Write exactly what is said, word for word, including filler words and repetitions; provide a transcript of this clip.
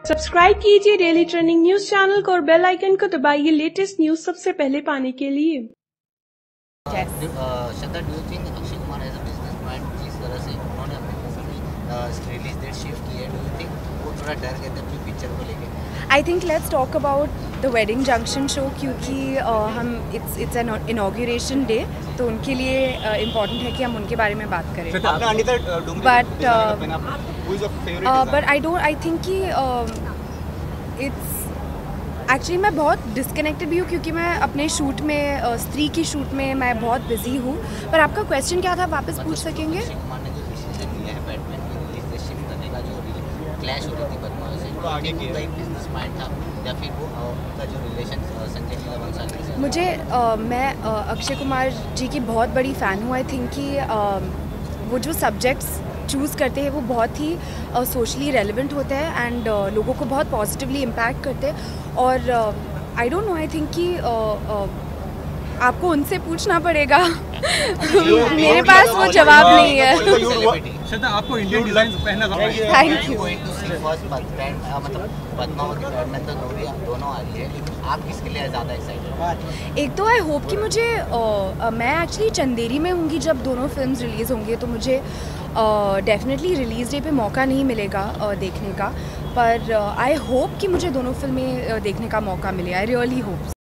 Subscribe कीजिए daily trending news channel को और बेल आइकन को दबाइए लेटेस्ट न्यूज सबसे पहले पाने के लिए। Shraddha, do you think Akshay Kumar as a businessman जिस तरह से उन्होंने अपनी रिलीज डेट शिफ्ट की है, डू यू थिंक वो थोड़ा डर गए थे अपनी पिक्चर को लेके? I think let's talk about the wedding junction show, क्योंकि uh, हम it's it's an inauguration day, तो उनके लिए इम्पॉर्टेंट uh, है कि हम उनके बारे में बात करें। But but I don't I think कि इट्स एक्चुअली मैं बहुत डिस्कनेक्टेड भी हूँ, क्योंकि मैं अपने शूट में uh, स्त्री की शूट में मैं बहुत बिजी हूँ। पर आपका क्वेश्चन क्या था, वापस पूछ सकेंगे? क्लैश होती थी बदमाश से, तो आगे की एक बिजनेसमैन था या फिर वो उनका जो रिलेशन संजय लीला भंसाली से? मुझे uh, मैं uh, अक्षय कुमार जी की बहुत बड़ी फ़ैन हूँ। आई थिंक कि uh, वो जो सब्जेक्ट्स चूज़ करते हैं वो बहुत ही सोशली uh, रेलिवेंट होते हैं एंड uh, लोगों को बहुत पॉजिटिवली इम्पैक्ट करते हैं। और I don't know, I think कि uh, uh, आपको उनसे पूछना पड़ेगा। मेरे पास वो जवाब नहीं है। श्रद्धा, आपको इंडियन डिजाइन पहनना था। Thank you. मतलब पद्मावती बैडमिंटन तो नोरिया दोनों आ रही है, आप किसके लिए ज़्यादा एक्साइटेड? एक तो आई होप कि मुझे uh, मैं एक्चुअली चंदेरी में होंगी जब दोनों फिल्म्स रिलीज़ होंगे, तो मुझे डेफिनेटली रिलीज़ डे पे मौका नहीं मिलेगा uh, देखने का। पर आई uh, होप कि मुझे दोनों फिल्में uh, देखने का मौका मिले। I really hope.